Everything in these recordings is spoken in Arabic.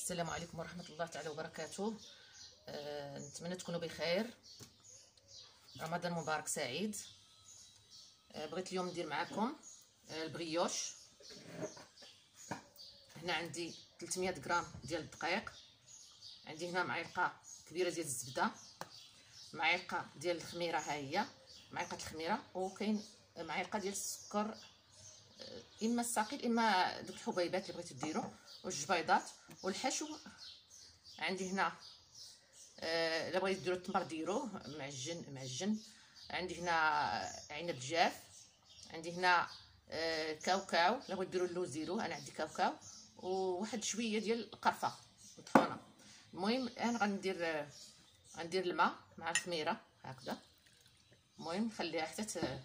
السلام عليكم ورحمة الله تعالى وبركاته. نتمنى تكونوا بخير. رمضان مبارك سعيد. بغيت اليوم ندير معكم البغيوش. هنا عندي 300 غرام ديال الدقيق، عندي هنا معلقة كبيرة ديال الزبدة، معلقة ديال الخميرة، ها هي معلقة الخميرة، وكاين معلقة ديال السكر، اما الثقيل اما دوك الحبيبات اللي بغيتو ديروا، وجوج بيضات. والحشو عندي هنا الا بغيتو ديروا التمر ديروه معجن. عندي هنا عنب جاف، عندي هنا كاوكاو، الا بغيتو ديروا اللوز ديروه، انا عندي كاوكاو، وواحد شويه ديال القرفه مطحونه. المهم انا غندير الماء مع الخميره هكذا. المهم نخليها حتى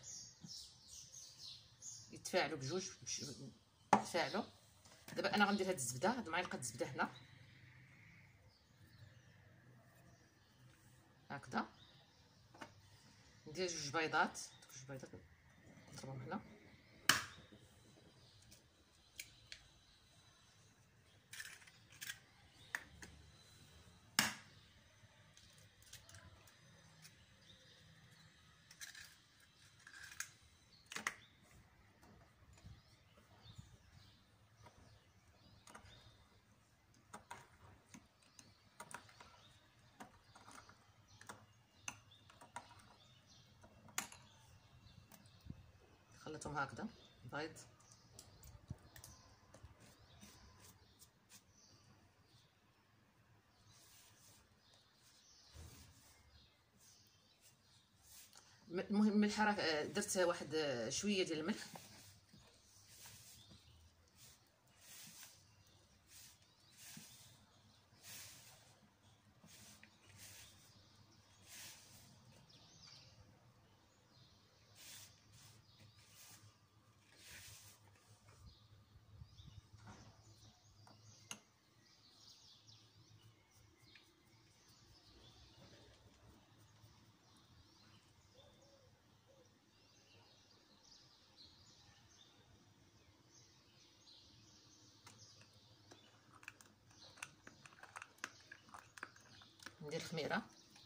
يتفاعلوا بجوج، يتفاعلوا. دابا انا غندير هاد الزبده، هاد معلقه الزبده هنا هكذا. ندير جوج بيضات نضربهم هنا. خلطهم هكذا بيض. المهم من الحركه درت واحد شويه ديال الملح، ندير الخميره،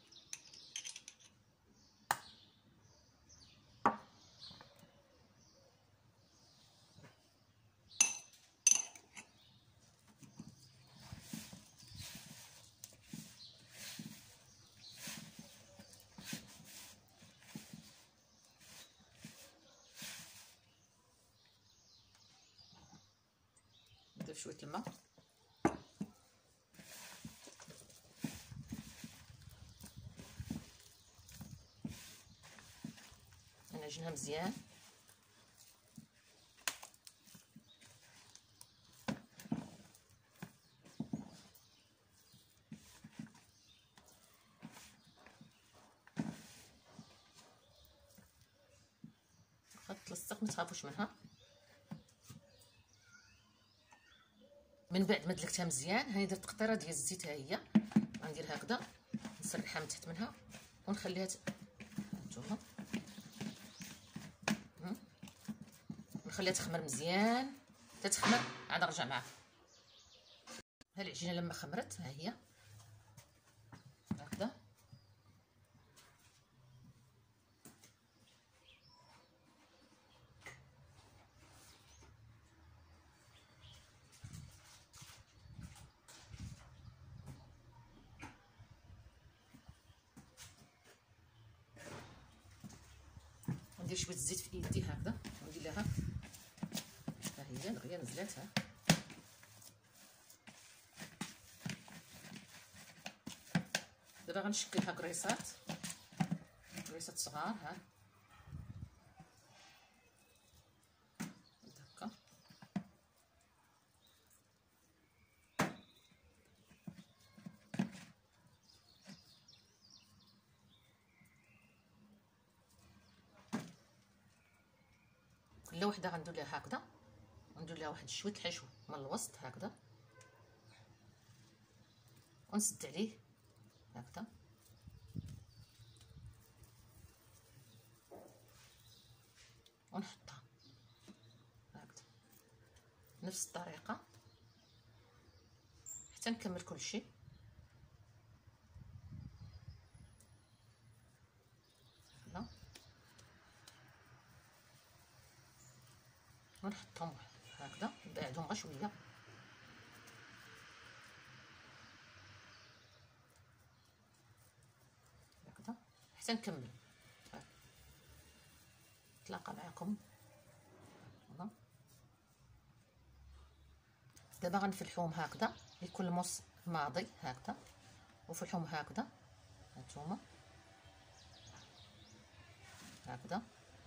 ندير شويه الماء، نعجنها مزيان. تلصق ما تخافوش منها. من بعد ما دلكتها مزيان، هاني درت قطره ديال الزيت، ها هي غندير هكذا، نسرحها من تحت منها ونخليها هانتوما نخليها تخمر مزيان. تتخمر عاد نرجع معاها. ها العجينه لما خمرت، ها هي هكذا. ندير شويه الزيت في يدي هكذا، وندير لها ها هي دغيا نزلاتها. دابا غنشكلها كريسات صغار، ها هكا. كل وحده غندير لها هكذا، وندير لها واحد شويه الحشو من الوسط هكذا، ونسد عليه هكذا. ونحطها هكذا نفس الطريقه حتى نكمل كلشي. هكذا ونحطهم هكذا، نبعدهم غير شويه هكذا حتى نكمل. نتلاقى معكم. دابا غنفلحوهم هكذا لكل موس ماضي هكذا، وفلحوهم هكذا هانتوما هكذا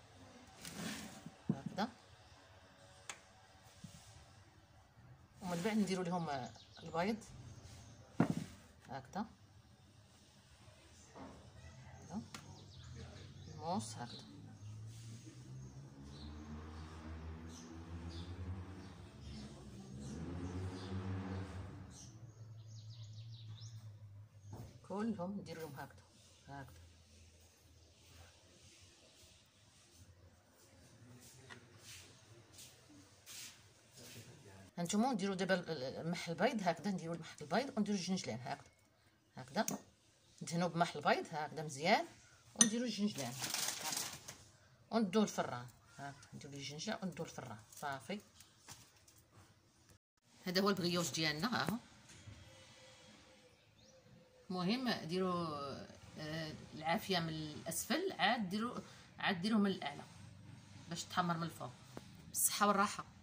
هكذا، ومن بعد نديرو لهم البيض هكذا، الموس هكذا. كلهم ندير لهم هكذا هكذا. هانتوما نديرو دابا المح البيض هكذا، نديرو المح البيض ونديرو الجنجلان هكذا هكذا، ندهنو بمح البيض هكذا مزيان، ونديرو الجنجلان وندوه الفران هكذا، نديرو الجنجلان وندوه الفران صافي. هذا هو البغيوش ديالنا ها هو. المهم ديروا العافيه من الاسفل، عاد ديروه من الاعلى باش تحمر من الفوق. بالصحه والراحه.